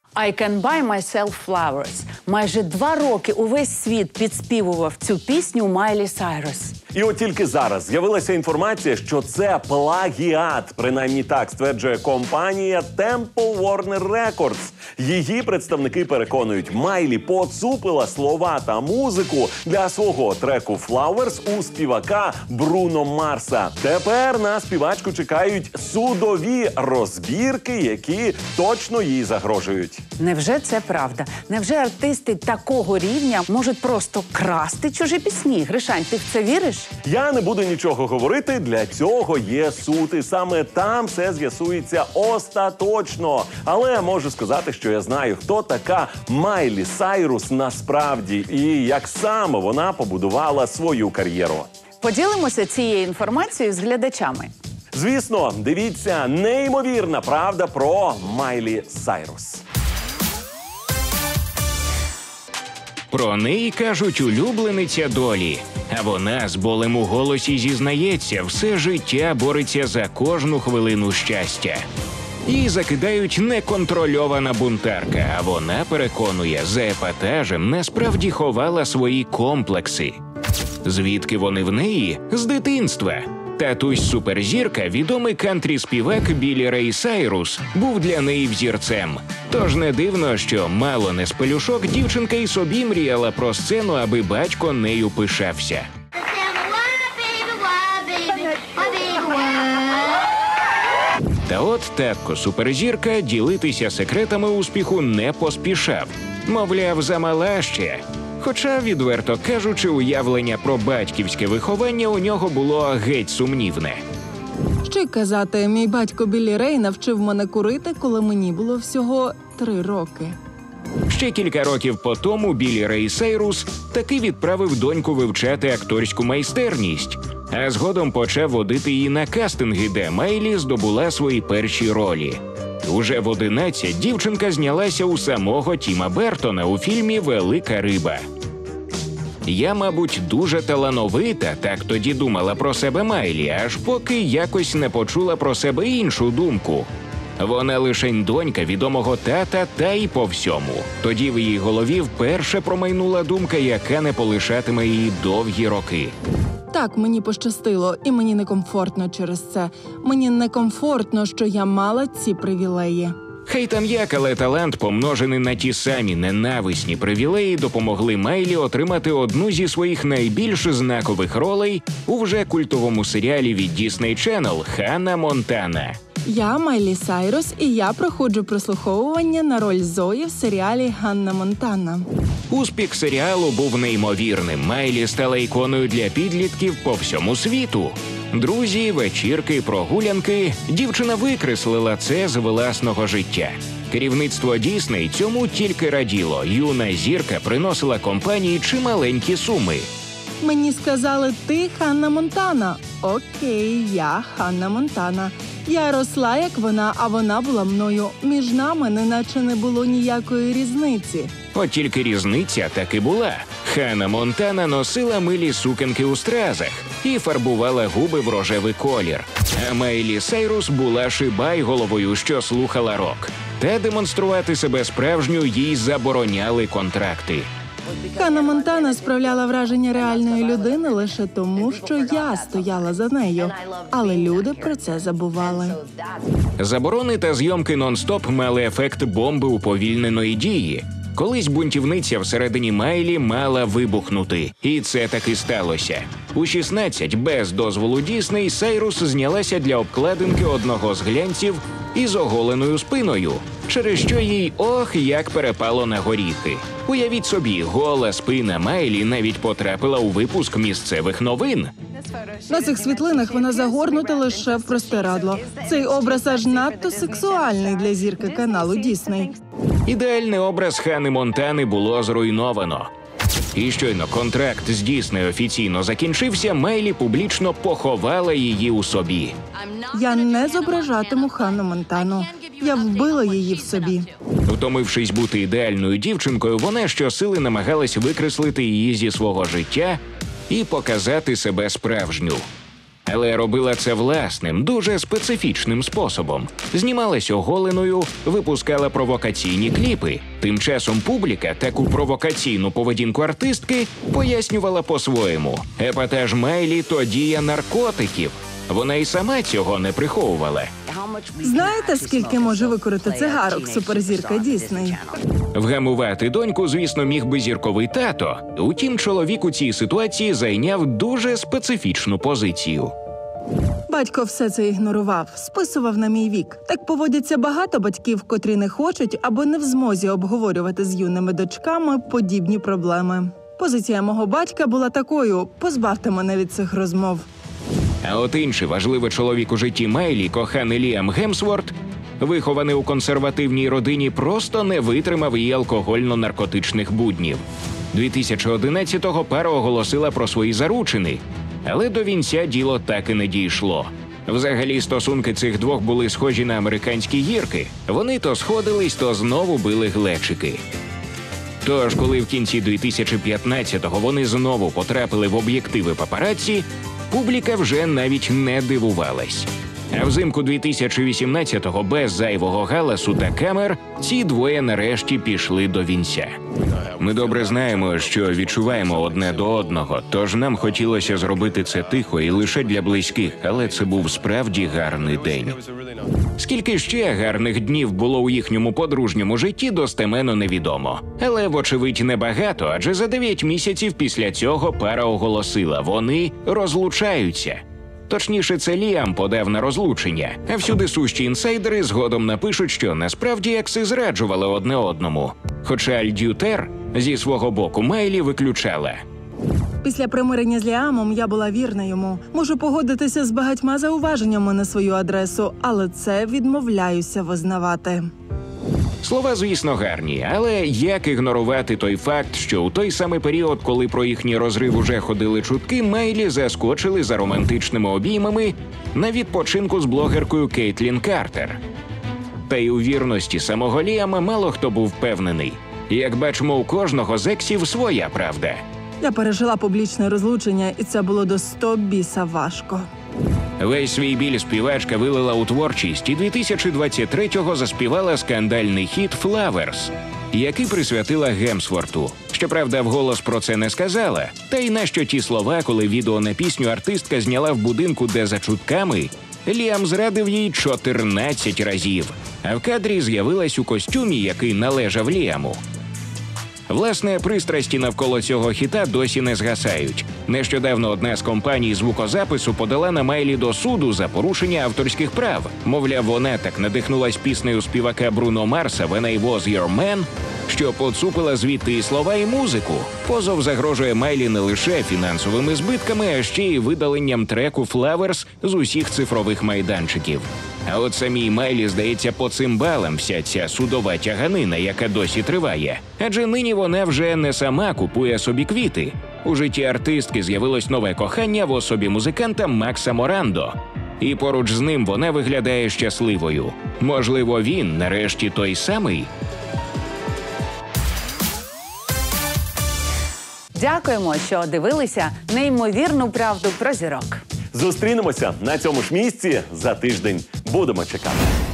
I can buy myself flowers. Майже 2 роки увесь світ підспівував цю пісню Майлі Сайрус. І от тільки зараз з'явилася інформація, що це плагіат. Принаймні так стверджує компанія Temple Warner Records. Її представники переконують, Майлі поцупила слова та музику для свого треку «Flowers» у співака Бруно Марса. Тепер на співачку чекають судові розбірки, які точно їй загрожують. Невже це правда? Невже артисти такого рівня можуть просто красти чужі пісні? Гришань, ти в це віриш? Я не буду нічого говорити, для цього є суд, і саме там все з'ясується остаточно. Але можу сказати, що я знаю, хто така Майлі Сайрус насправді і як саме вона побудувала свою кар'єру. Поділимося цією інформацією з глядачами. Звісно, дивіться неймовірна правда про Майлі Сайрус. Про неї кажуть улюблениця долі. А вона з болем у голосі зізнається, все життя бореться за кожну хвилину щастя. Її закидають неконтрольована бунтарка, а вона переконує, за епатажем насправді ховала свої комплекси. Звідки вони в неї? З дитинства. Татусь-суперзірка, відомий кантрі-співак Біллі Рей Сайрус, був для неї взірцем. Тож не дивно, що мало не з пелюшок дівчинка і собі мріяла про сцену, аби батько нею пишався. Та от татко-суперзірка ділитися секретами успіху не поспішав. Мовляв, замала ще. Хоча, відверто кажучи, уявлення про батьківське виховання у нього було геть сумнівне. Що й казати, мій батько Біллі Рей навчив мене курити, коли мені було всього 3 роки. Ще кілька років по тому Біллі Рей Сайрус таки відправив доньку вивчати акторську майстерність, а згодом почав водити її на кастинги, де Майлі здобула свої перші ролі. Уже в 11 дівчинка знялася у самого Тіма Бертона у фільмі «Велика риба». Я, мабуть, дуже талановита, так тоді думала про себе Майлі, аж поки якось не почула про себе іншу думку. Вона лишень донька відомого тата та й по всьому. Тоді в її голові вперше промайнула думка, яка не полишатиме її довгі роки. Так, мені пощастило, і мені некомфортно через це. Мені некомфортно, що я мала ці привілеї. Хай там як, але талант, помножений на ті самі ненависні привілеї, допомогли Майлі отримати одну зі своїх найбільш знакових ролей у вже культовому серіалі від Disney Channel «Ханна Монтана». Я Майлі Сайрус, і я проходжу прослуховування на роль Зої в серіалі «Ханна Монтана». Успіх серіалу був неймовірним. Майлі стала іконою для підлітків по всьому світу. Друзі, вечірки, прогулянки. Дівчина викреслила це з власного життя. Керівництво Дісней цьому тільки раділо. Юна зірка приносила компанії чималенькі суми. Мені сказали, ти Ханна Монтана. Окей, я Ханна Монтана. Я росла, як вона, а вона була мною. Між нами неначе не було ніякої різниці. От тільки різниця таки була. Ханна Монтана носила милі сукенки у стразах і фарбувала губи в рожевий колір. А Майлі Сайрус була шибайголовою, що слухала рок. Та демонструвати себе справжню їй забороняли контракти. Ханна Монтана справляла враження реальної людини лише тому, що я стояла за нею. Але люди про це забували. Заборони та зйомки нон-стоп мали ефект бомби уповільненої дії. Колись бунтівниця всередині Майлі мала вибухнути. І це таки сталося. У 16, без дозволу Дісней, Сайрус знялася для обкладинки одного з глянців із оголеною спиною, через що їй як перепало на горіхи. Уявіть собі, гола спина Майлі навіть потрапила у випуск місцевих новин. На цих світлинах вона загорнута лише в простирадло. Цей образ аж надто сексуальний для зірки каналу Дісней. Ідеальний образ Ханни Монтани було зруйновано. І щойно контракт з Дісней офіційно закінчився, Майлі публічно поховала її у собі. Я не зображатиму Ханну Монтану. Я вбила її в собі. Втомившись бути ідеальною дівчинкою, вона щосили намагалась викреслити її зі свого життя і показати себе справжню. Але робила це власним, дуже специфічним способом. Знімалась оголеною, випускала провокаційні кліпи. Тим часом публіка таку провокаційну поведінку артистки пояснювала по-своєму. Епатаж Майлі – то дія наркотиків. Вона і сама цього не приховувала. Знаєте, скільки може викурити цигарок суперзірка Дісней? Вгамувати доньку, звісно, міг би зірковий тато. Утім, чоловік у цій ситуації зайняв дуже специфічну позицію. Батько все це ігнорував, списував на мій вік. Так поводяться багато батьків, котрі не хочуть або не в змозі обговорювати з юними дочками подібні проблеми. Позиція мого батька була такою – позбавте мене від цих розмов. А от інший важливий чоловік у житті Майлі, коханий Ліам Гемсворт, вихований у консервативній родині, просто не витримав її алкогольно-наркотичних буднів. 2011-го пара оголосила про свої заручини, але до вінця діло так і не дійшло. Взагалі, стосунки цих двох були схожі на американські гірки. Вони то сходились, то знову били глечики. Тож, коли в кінці 2015-го вони знову потрапили в об'єктиви папараці, публіка вже навіть не дивувалась. А взимку 2018-го без зайвого галасу та камер ці двоє нарешті пішли до вінця. Ми добре знаємо, що відчуваємо одне до одного, тож нам хотілося зробити це тихо і лише для близьких, але це був справді гарний день. Скільки ще гарних днів було у їхньому подружньому житті, достеменно невідомо. Але, вочевидь, небагато, адже за 9 місяців після цього пара оголосила – вони розлучаються. Точніше, це Ліам подав на розлучення, а всюди сущі інсайдери згодом напишуть, що насправді екси зраджували одне одному. Хоча Альдютер зі свого боку Майлі виключала. Після примирення з Ліамом я була вірна йому. Можу погодитися з багатьма зауваженнями на свою адресу, але це відмовляюся визнавати. Слова, звісно, гарні, але як ігнорувати той факт, що у той самий період, коли про їхній розрив уже ходили чутки, Майлі заскочили за романтичними обіймами на відпочинку з блогеркою Кейтлін Картер. Та й у вірності самого Ліама мало хто був впевнений. Як бачимо, у кожного з ексів своя правда. Я пережила публічне розлучення, і це було до 100 біса важко. Весь свій біль співачка вилила у творчість і 2023-го заспівала скандальний хіт «Flowers», який присвятила Гемсворту. Щоправда, вголос про це не сказала. Та й нащо ті слова, коли відео на пісню артистка зняла в будинку, де за чутками Ліам зрадив їй 14 разів. А в кадрі з'явилась у костюмі, який належав Ліаму. Власне, пристрасті навколо цього хіта досі не згасають. Нещодавно одна з компаній звукозапису подала на Майлі до суду за порушення авторських прав. Мовляв, вона так надихнулась піснею співака Бруно Марса «When I Was Your Man», що поцупила звідти і слова, і музику. Позов загрожує Майлі не лише фінансовими збитками, а ще й видаленням треку «Flowers» з усіх цифрових майданчиків. А от самій Майлі, здається, по цимбалам вся ця судова тяганина, яка досі триває. Адже нині вона вже не сама купує собі квіти. У житті артистки з'явилось нове кохання в особі музиканта Макса Морандо. І поруч з ним вона виглядає щасливою. Можливо, він нарешті той самий? Дякуємо, що дивилися неймовірну правду про зірок. Зустрінемося на цьому ж місці за тиждень. Будемо чекати.